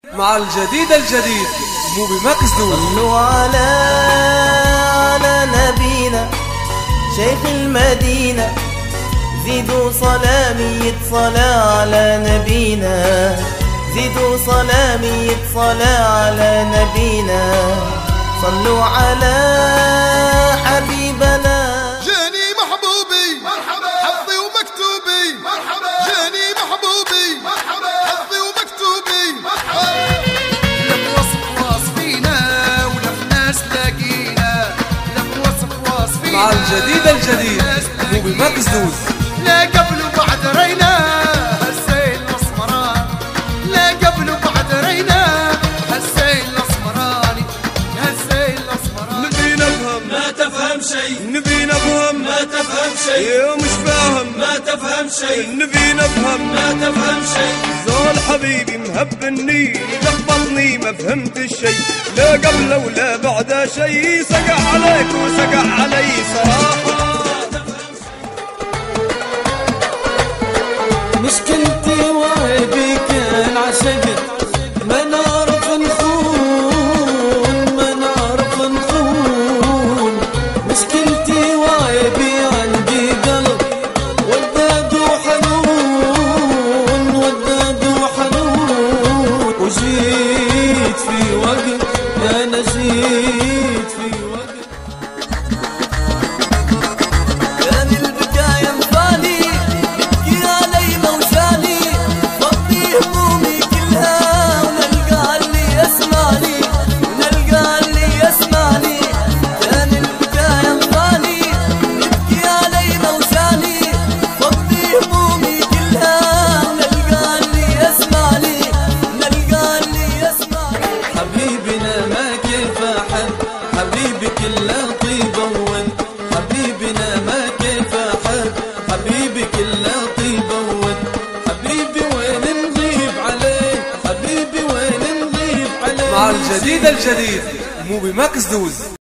مع الجديد الجديد مو بمكسدود. صلوا على نبينا شيخ المدينة، زيدوا صلامية صلاة على نبينا، زيدوا صلامية صلاة على نبينا. صلوا على حبيبنا. جاني محبوبي مرحبا، حظي ومكتوبي مرحبا، جاني محبوبي مرحبا، حظي ومكتوبي مرحبا. لك وصف واصفينا ولك ناس لاقينا، لك وصف واصفينا مع الجديد الجديد مو بمكسدود. لا قبل وبعد رينا هالزين الاسمراني، لا قبل وبعد رينا هالزين الاسمراني، هالزين الاسمراني. نبي نفهم ما تفهم شيء، نبي نفهم ما تفهم شيء، يا مش فاهم ما تفهم شيء، نبي نفهم ما تفهم شيء. زول حبيبي مهبني لخبطني ما فهمت الشي، لا قبل ولا بعد شي، سقع عليك وسقع علي صراحة. مشكلتي وعيبي كان عشقت، ما نعرف نخون، ما نعرف نخون. مشكلتي وعيبي عندي قلب وداد وحنون، وداد وحنون. وجيت في وقت، أنا جيت في وقت كان البكايا مفاني يبكي علي موجاني، فضي همومي كلها ونلقى اللي يسمعني، ونلقى اللي يسمعني. كان البكايا مفاني يبكي علي موجاني، فضي همومي كلها ونلقى اللي يسمعني، ونلقى اللي يسمعني. حبيبنا ما كيف أحب، حبيبي كله طيبة وود. حبيبنا ما كيف أحب، حبيبي كله طيبة وود. حبيبي وين نغيب عليه، حبيبي وين نغيب عليه. مع الجديد الجديد مو بمكسدود.